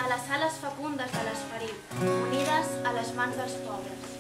a les ales fecundes de l'esperit, unides a les mans dels pobres.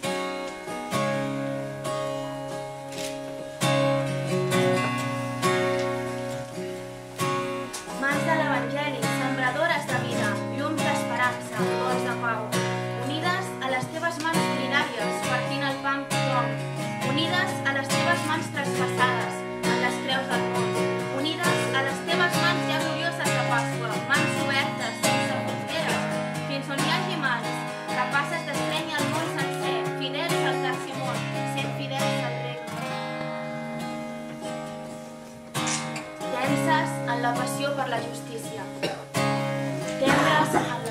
Mans de l'Evangeli, sembradores de vida, llums d'esperança, vols de pau, unides a les teves mans solidàries, partint el pa amb tothom, unides a les teves mans traspassades en les creus del món, unides a les teves mans ja glorioses de Pasqua, mans obertes, sense fronteres, fins on hi hagi mans, capaces d'estrènyer el món sencer, fidels al tercer sent fidels al regne. Tenses en la passió per la justícia, tendres en la